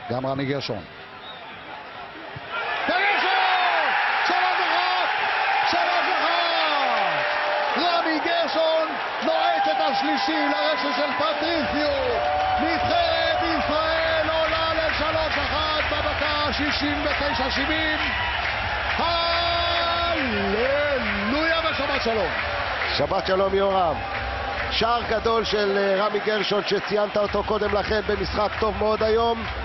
גם רמי גרשון. רמי גרשון נועץ את השלישי לרשת של פטריסיו. נבחרת ישראל עולה ל-3-1 בדקה 69-70. הללויה ושבת שלום. שבת שלום יורם. שער גדול של רמי גרשון שציינת אותו קודם לכן במשחק טוב מאוד היום.